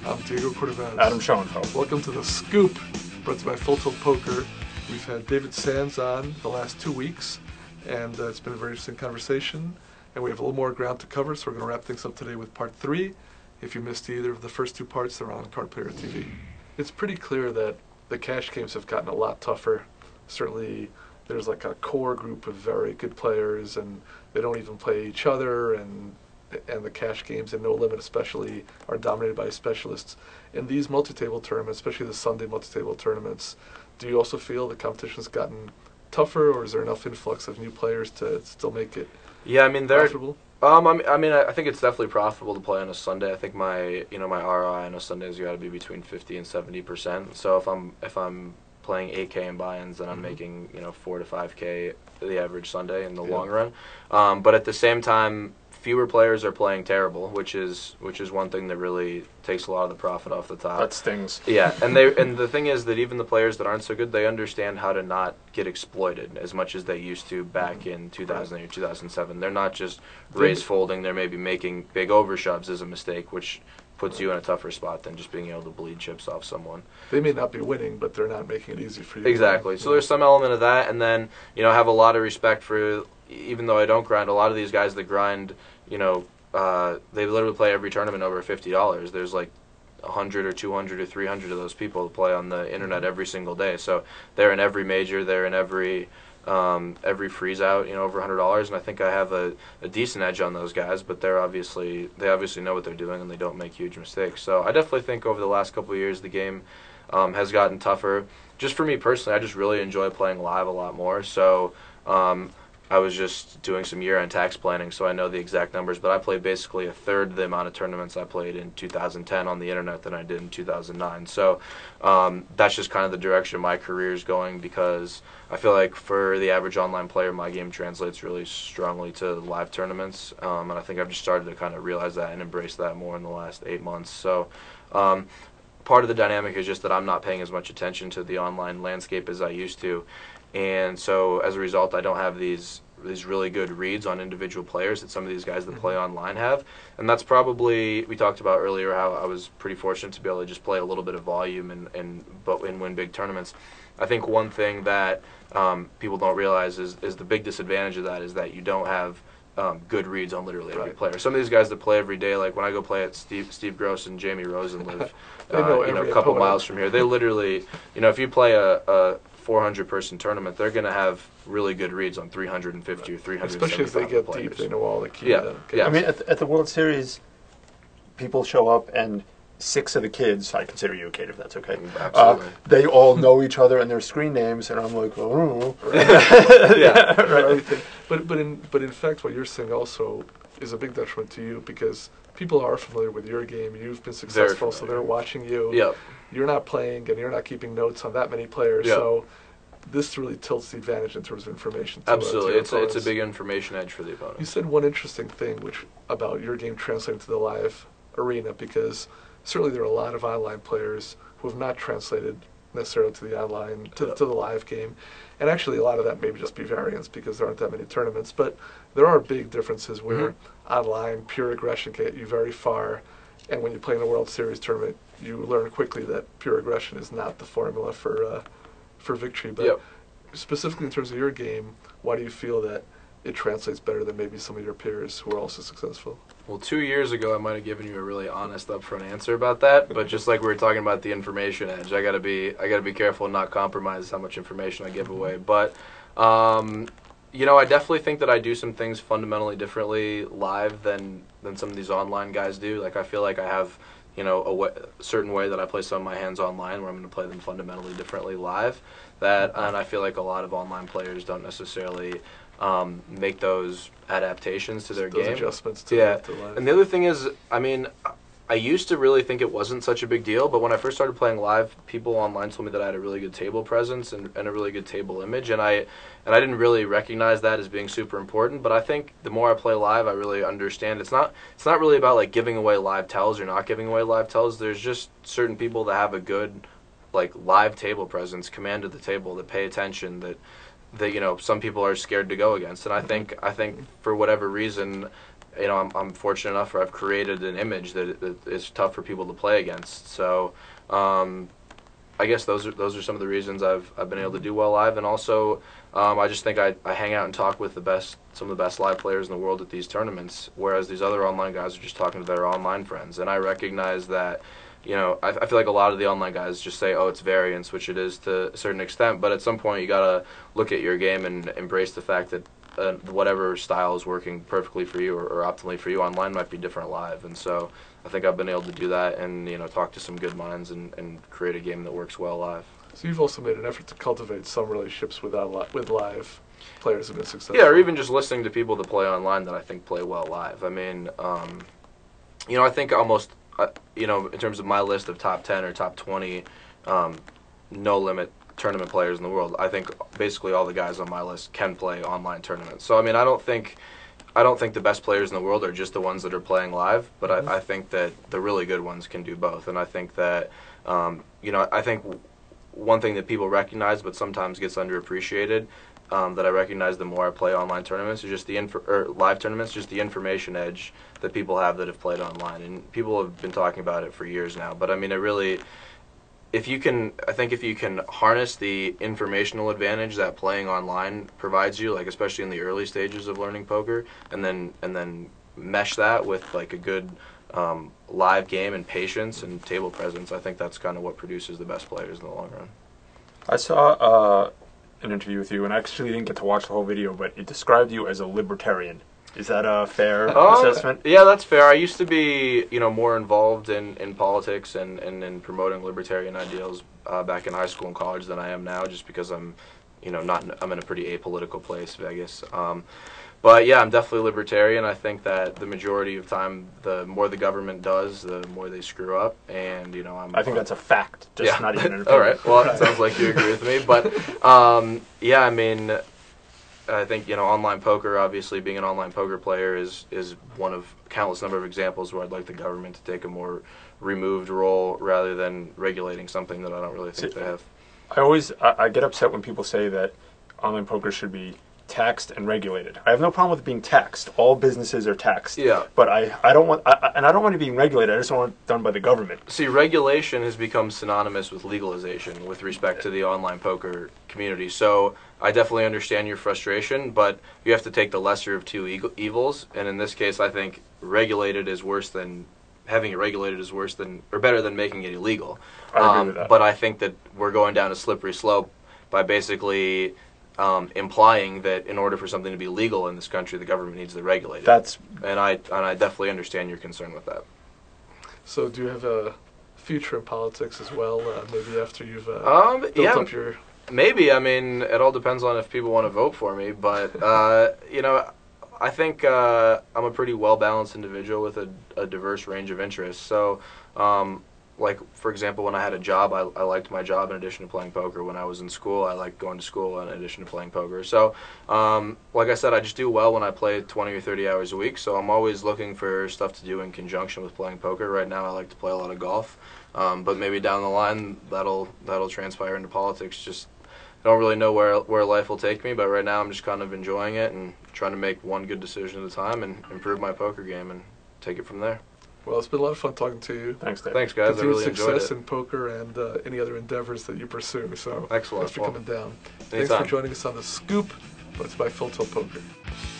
I'm Diego Cordovez. Adam Schoenfeld. Welcome to The Scoop, brought to you by Full Tilt Poker. We've had David Sands on the last 2 weeks, and it's been a very interesting conversation. And we have a little more ground to cover, so we're going to wrap things up today with part 3. If you missed either of the first 2 parts, they're on Card Player TV. It's pretty clear that the cash games have gotten a lot tougher. Certainly, there's like a core group of very good players, and they don't even play each other, and the cash games and No Limit especially are dominated by specialists. In these multi-table tournaments, especially the Sunday multi-table tournaments, do you also feel the competition's gotten tougher, or is there enough influx of new players to still make it profitable? I think it's definitely profitable to play on a Sunday. I think my ROI on a Sunday has got to be between 50 and 70%. So if I'm playing 8K in buy-ins, then I'm making 4 to 5K the average Sunday in the long run. But at the same time, fewer players are playing terrible, which is one thing that really takes a lot of the profit off the top. That stings. Yeah, and the thing is that even the players that aren't so good, they understand how to not get exploited as much as they used to back in 2008 or 2007. They're not just raise folding; they're maybe making big overshoves as a mistake, which puts you in a tougher spot than just being able to bleed chips off someone. They may not be winning, but they're not making it easy for you. Exactly. So there's some element of that, and then have a lot of respect for. Even though I don't grind, a lot of these guys that grind, they literally play every tournament over $50. There's like 100 or 200 or 300 of those people that play on the internet every single day. So they're in every major, they're in every freeze out, over $100. And I think I have a decent edge on those guys, but they obviously know what they're doing and they don't make huge mistakes. So I definitely think over the last couple of years the game has gotten tougher. Just for me personally, I just really enjoy playing live a lot more. So I was just doing some year-end tax planning, so I know the exact numbers, but I played basically a third the amount of tournaments I played in 2010 on the internet than I did in 2009. So that's just kind of the direction my career is going, because I feel like for the average online player, my game translates really strongly to live tournaments, and I think I've just started to kind of realize that and embrace that more in the last 8 months. So part of the dynamic is just that I'm not paying as much attention to the online landscape as I used to. And so as a result, I don't have these really good reads on individual players that some of these guys that play online have. And that's probably, we talked about earlier how I was pretty fortunate to be able to just play a little bit of volume and win big tournaments. I think one thing that people don't realize is the big disadvantage of that is that you don't have good reads on literally every player. Some of these guys that play every day, like when I go play at Steve Gross and Jamie Rosen live a couple miles from here, they literally, if you play a 400-person tournament, they're going to have really good reads on 350 or 375 especially if they get players. deep, they know all the key. Yeah. I mean, at the World Series, people show up and 6 of the kids, I consider you a kid if that's okay. Absolutely. They all know each other and their screen names, and I'm like, oh. Yeah, right. But in fact, what you're saying also is a big detriment to you, because people are familiar with your game. You've been successful, so they're watching you. Yep. You're not playing, and you're not keeping notes on that many players. Yep. So this really tilts the advantage in terms of information. Absolutely. To it's a big information edge for the opponent. You said one interesting thing about your game translating to the live arena, because certainly there are a lot of online players who have not translated necessarily to the online, to the live game. And actually a lot of that may just be variance because there aren't that many tournaments. But there are big differences where online pure aggression can get you very far. And when you play in a World Series tournament, you learn quickly that pure aggression is not the formula for victory. But specifically in terms of your game, why do you feel that it translates better than maybe some of your peers who are also successful? Well, 2 years ago, I might have given you a really honest, upfront answer about that. But just like we were talking about the information edge, I gotta be careful and not compromise how much information I give away. But I definitely think that I do some things fundamentally differently live than some of these online guys do. Like I feel like I have a certain way that I play some of my hands online, where I'm going to play them fundamentally differently live. And I feel like a lot of online players don't necessarily make those adaptations to their game. Adjustments to live. And the other thing is, I used to really think it wasn't such a big deal, but when I first started playing live, people online told me that I had a really good table presence and a really good table image, and I didn't really recognize that as being super important. But I think the more I play live, I really understand it's not really about like giving away live tells or not giving away live tells. There's just certain people that have a good live table presence, command of the table, that pay attention, that some people are scared to go against. And I think for whatever reason, you know, I'm fortunate enough where I've created an image that is tough for people to play against. So I guess those are some of the reasons I've been able to do well live, and also I just think I hang out and talk with some of the best live players in the world at these tournaments, whereas these other online guys are just talking to their online friends. And I recognize that, you know, I feel like a lot of the online guys just say, oh, it's variance, which it is to a certain extent, but at some point you gotta look at your game and embrace the fact that whatever style is working perfectly for you or optimally for you online might be different live. And so I think I've been able to do that and, you know, talk to some good minds and create a game that works well live. So you've also made an effort to cultivate some relationships with live players who've been successful. Yeah, or even just listening to people that play online that I think play well live. I mean, you know, I think almost, you know, in terms of my list of top 10 or top 20 no limit tournament players in the world, I think basically all the guys on my list can play online tournaments. So I mean, I don't think the best players in the world are just the ones that are playing live, but I think that the really good ones can do both. And I think that you know, I think one thing that people recognize but sometimes gets underappreciated, that I recognize the more I play online tournaments, is just live tournaments, just the information edge that people have that have played online. And people have been talking about it for years now, but I mean, it really, I think if you can harness the informational advantage that playing online provides you, like especially in the early stages of learning poker, and then mesh that with like a good live game and patience and table presence, I think that's kind of what produces the best players in the long run. I saw an interview with you, and I actually didn't get to watch the whole video, but it described you as a libertarian. Is that a fair assessment? Yeah, that's fair. I used to be, you know, more involved in politics and in promoting libertarian ideals back in high school and college than I am now, just because I'm, you know, I'm in a pretty apolitical place, Vegas. But yeah, I'm definitely libertarian. I think that the majority of time, the more the government does, the more they screw up. And you know, I think that's a fact. Just not even an opinion. All right. Well, it sounds like you agree with me. But yeah, I mean, I think, you know, online poker, obviously being an online poker player is one of countless number of examples where I'd like the government to take a more removed role rather than regulating something that I don't really think they have. I get upset when people say that online poker should be taxed and regulated. I have no problem with it being taxed. All businesses are taxed. Yeah. But I don't want it being regulated. I just don't want it done by the government. See, regulation has become synonymous with legalization with respect to the online poker community. So I definitely understand your frustration, but you have to take the lesser of two evils. And in this case, I think having it regulated is worse than, or better than making it illegal. I agree with that. But I think that we're going down a slippery slope by basically implying that in order for something to be legal in this country, the government needs to regulate it. And I definitely understand your concern with that. So do you have a future in politics as well, maybe after you've built up your... Maybe. I mean, it all depends on if people want to vote for me. But, you know, I think I'm a pretty well-balanced individual with a diverse range of interests. So, like, for example, when I had a job, I liked my job in addition to playing poker. When I was in school, I liked going to school in addition to playing poker. So, like I said, I just do well when I play 20 or 30 hours a week. So I'm always looking for stuff to do in conjunction with playing poker. Right now, I like to play a lot of golf. But maybe down the line, that'll transpire into politics. Just I don't really know where life will take me, but right now I'm just kind of enjoying it and trying to make one good decision at a time and improve my poker game and take it from there. Well, it's been a lot of fun talking to you. Thanks, Dave. Thanks, guys. Continued I really enjoyed it. success in poker and any other endeavors that you pursue. So Excellent. Thanks for coming down. Anytime. Thanks for joining us on The Scoop, brought to you by Full Tilt Poker.